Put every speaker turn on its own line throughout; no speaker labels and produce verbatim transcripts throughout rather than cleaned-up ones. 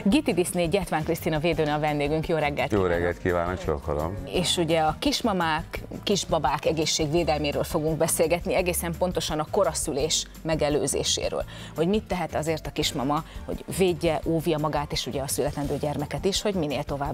Gitidisné Gyetván Krisztina védőnő a vendégünk, jó reggelt!
Jó reggelt kívánok, csókolom!
És ugye a kismamák, kisbabák egészségvédelméről fogunk beszélgetni, egészen pontosan a koraszülés megelőzéséről. Hogy mit tehet azért a kismama, hogy védje, óvja magát és ugye a születendő gyermeket is, hogy minél tovább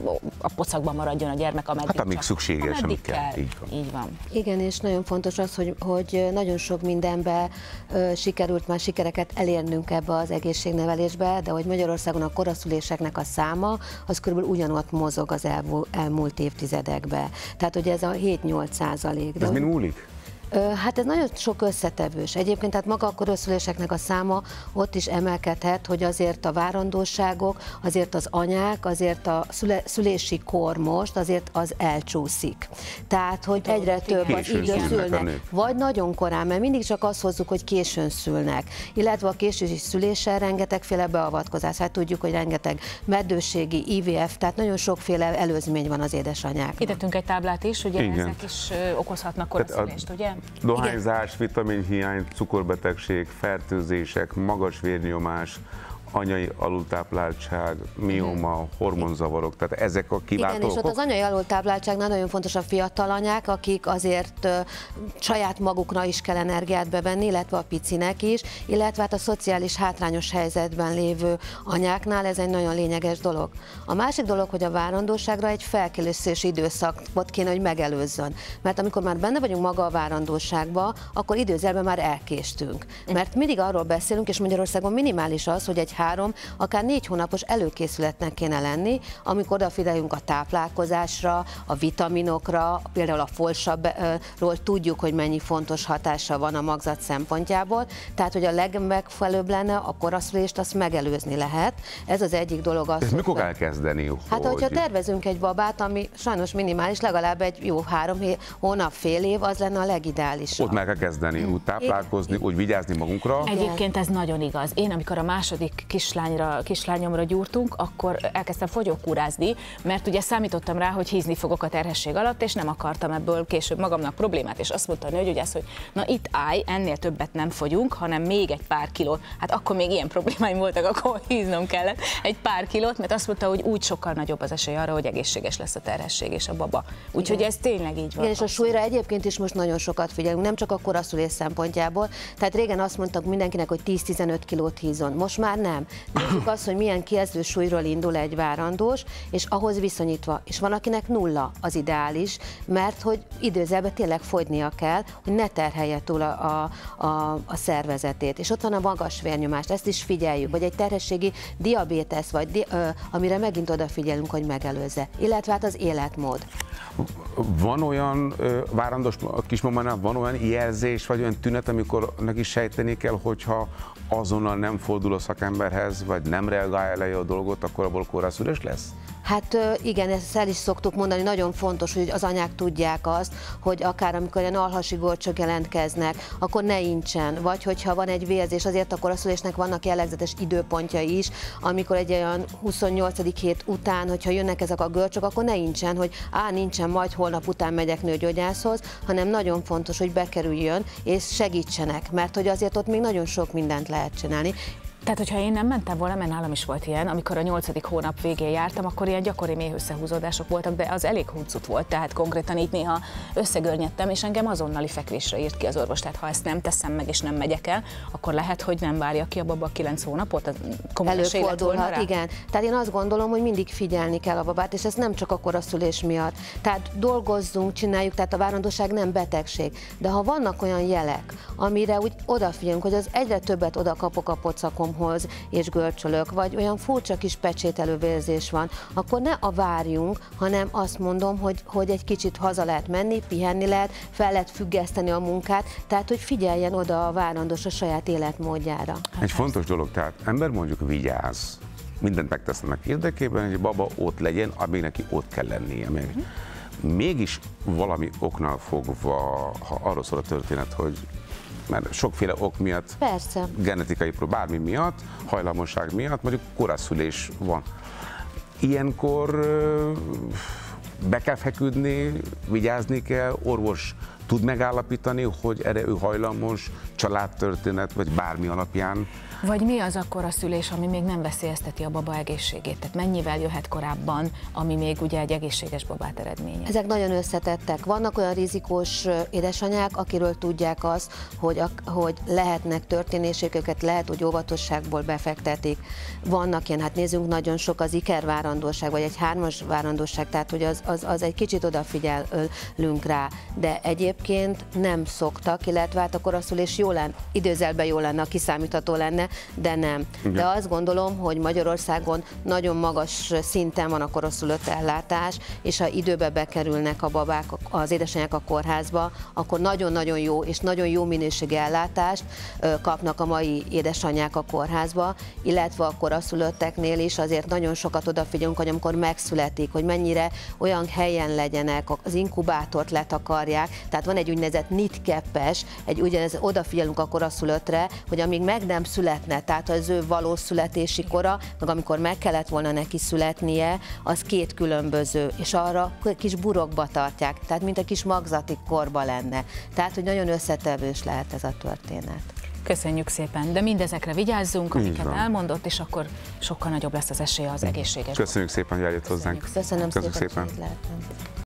a pocakban maradjon a gyermek, ameddig,
hát, amíg
csak,
szükséges, amíg kell. kell.
Így van. Így van.
Igen, és nagyon fontos az, hogy, hogy nagyon sok mindenben ö, sikerült már sikereket elérnünk ebbe az egészségnevelésbe, de hogy Magyarországon a koraszüléseknek a száma, az körülbelül ugyanott mozog az elmúlt évtizedekben. Tehát, hogy ez a hét-nyolc százalék.
Ez mind múlik?
Hát ez nagyon sok összetevős. Egyébként tehát maga a koraszüléseknek a száma ott is emelkedhet, hogy azért a várandóságok, azért az anyák, azért a szüle, szülési kor most azért az elcsúszik. Tehát, hogy egyre több az idős szülnek, vagy nagyon korán, mert mindig csak azt hozzuk, hogy későn szülnek. Illetve a késői szüléssel rengetegféle beavatkozás. Hát tudjuk, hogy rengeteg meddőségi, I V F, tehát nagyon sokféle előzmény van az édesanyáknak.
Itettünk egy táblát is, ugye igen. Ezek is okozhatnak koraszülést, ugye?
Dohányzás, vitaminhiány, cukorbetegség, fertőzések, magas vérnyomás, anyai alultápláltság, mioma, hormonzavarok, tehát ezek a kiváltó
Igen, és ott az anyai alultápláltságnál nagyon fontos a fiatal anyák, akik azért uh, saját magukra is kell energiát bevenni, illetve a picinek is, illetve hát a szociális hátrányos helyzetben lévő anyáknál ez egy nagyon lényeges dolog. A másik dolog, hogy a várandóságra egy felkészülési időszakot kéne, hogy megelőzzön. Mert amikor már benne vagyunk maga a várandóságba, akkor időzerben már elkéstünk. Mert mindig arról beszélünk, és Magyarországon minimális az, hogy egy három, akár négy hónapos előkészületnek kéne lenni, amikor odafigyelünk a táplálkozásra, a vitaminokra, például a folsabról tudjuk, hogy mennyi fontos hatása van a magzat szempontjából, tehát hogy a legmegfelelőbb lenne a koraszülést, azt megelőzni lehet. Ez az egyik dolog. Az,
ez mikor kell kezdeni? Hogy...
Hát, hogyha tervezünk egy babát, ami sajnos minimális, legalább egy jó három hónap, fél év, az lenne a legideálisabb.
Ott meg kell kezdeni, úgy táplálkozni, úgy vigyázni magunkra.
Egyébként ez nagyon igaz. Én, amikor a második kislányra, kislányomra gyúrtunk, akkor elkezdtem fogyókúrázni, mert ugye számítottam rá, hogy hízni fogok a terhesség alatt, és nem akartam ebből később magamnak problémát, és azt mondta a nőgyógyász, hogy na itt állj, ennél többet nem fogyunk, hanem még egy pár kilót. Hát akkor még ilyen problémáim voltak, akkor híznom kellett egy pár kilót, mert azt mondta, hogy úgy sokkal nagyobb az esély arra, hogy egészséges lesz a terhesség és a baba. Úgyhogy ez tényleg így van.
Igen, és a súlyra egyébként is most nagyon sokat figyelünk, nem csak a koraszülés szempontjából. Tehát régen azt mondtak mindenkinek, hogy tíz-tizenöt kilót hízon. Most már nem. Nézzük azt, hogy milyen kezdő súlyról indul egy várandós, és ahhoz viszonyítva. És van, akinek nulla az ideális, mert hogy időzerben tényleg fogynia kell, hogy ne terhelje túl a, a, a, a szervezetét. És ott van a magas vérnyomást, ezt is figyeljük, vagy egy terhességi diabétesz, vagy di, ö, amire megint odafigyelünk, hogy megelőzze. Illetve hát az életmód.
Van olyan ö, várandós kismamánál, van olyan jelzés, vagy olyan tünet, amikor neki sejteni kell, hogyha azonnal nem fordul a szakemberhez, vagy nem reagálja le a dolgot, akkor abból koraszülés lesz?
Hát igen, ezt el is szoktuk mondani, nagyon fontos, hogy az anyák tudják azt, hogy akár amikor ilyen alhasi gorcsok jelentkeznek, akkor ne incsen, vagy hogyha van egy vérzés, azért a koraszülésnek vannak jellegzetes időpontjai is, amikor egy olyan huszonnyolcadik hét után, hogyha jönnek ezek a görcsök, akkor ne incsen, hogy á, nincsen, majd holnap után megyek nőgyógyászhoz, hanem nagyon fontos, hogy bekerüljön és segítsenek, mert hogy azért ott még nagyon sok mindent lehet csinálni.
Tehát, hogyha én nem mentem volna, mert nálam is volt ilyen, amikor a nyolcadik hónap végén jártam, akkor ilyen gyakori méhösszehúzódások voltak, de az elég huncut volt, tehát konkrétan itt néha összegörnyedtem, és engem azonnali fekvésre írt ki az orvos. Tehát ha ezt nem teszem meg, és nem megyek el, akkor lehet, hogy nem várja ki a baba a kilenc hónapot?
Előfordulhat, igen. Tehát én azt gondolom, hogy mindig figyelni kell a babát, és ez nem csak a koraszülés miatt. Tehát dolgozzunk, csináljuk, tehát a várandóság nem betegség. De ha vannak olyan jelek, amire úgy odafigyelünk, hogy az egyre többet oda kapok a pocakom, és görcsölök, vagy olyan furcsa kis pecsételő vérzés van, akkor ne a várjunk, hanem azt mondom, hogy, hogy egy kicsit haza lehet menni, pihenni lehet, fel lehet függeszteni a munkát, tehát hogy figyeljen oda a várandós a saját életmódjára.
Egy fontos dolog, tehát ember mondjuk vigyáz, mindent megtesznek érdekében, hogy a baba ott legyen, amíg neki ott kell lennie meg. Mégis valami oknál fogva, ha arról szól a történet, hogy mert sokféle ok miatt,
persze,
genetikai probléma, bármi miatt, hajlamosság miatt, mondjuk koraszülés van. Ilyenkor be kell feküdni, vigyázni kell, orvos tud megállapítani, hogy erre ő hajlamos, családtörténet, vagy bármi alapján
Vagy mi az akkor a szülés, ami még nem veszélyezteti a baba egészségét? Tehát mennyivel jöhet korábban, ami még ugye egy egészséges babát eredményez?
Ezek nagyon összetettek. Vannak olyan rizikós édesanyák, akiről tudják azt, hogy, a, hogy lehetnek történések, őket lehet, hogy óvatosságból befektetik. Vannak ilyen, hát nézzünk, nagyon sok az ikervárandóság, vagy egy hármas várandóság, tehát hogy az, az, az egy kicsit odafigyelünk rá, de egyébként nem szoktak, illetve hát a koraszülés jó lenne, időzelben jó lenne, kiszámítható lenne, de nem. Igen. De azt gondolom, hogy Magyarországon nagyon magas szinten van a koraszülött ellátás, és ha időbe bekerülnek a babák, az édesanyák a kórházba, akkor nagyon-nagyon jó és nagyon jó minőségi ellátást kapnak a mai édesanyák a kórházba, illetve a koraszülötteknél is azért nagyon sokat odafigyelünk, hogy amikor megszületik, hogy mennyire olyan helyen legyenek, az inkubátort letakarják, tehát van egy úgynevezett nitkeppes, egy ugyanez, odafigyelünk a koraszülöttre, hogy amíg meg nem születne, tehát az ő valós születési kora, meg amikor meg kellett volna neki születnie, az két különböző, és arra kis burokba tartják, tehát mint a kis magzati korba lenne. Tehát, hogy nagyon összetevős lehet ez a történet.
Köszönjük szépen, de mindezekre vigyázzunk, amiket elmondott, és akkor sokkal nagyobb lesz az esélye az egészséges.
Köszönjük szépen, hogy eljött hozzánk.
Köszönöm
Köszönjük
szépen,
szépen.
hogy itt lehettem.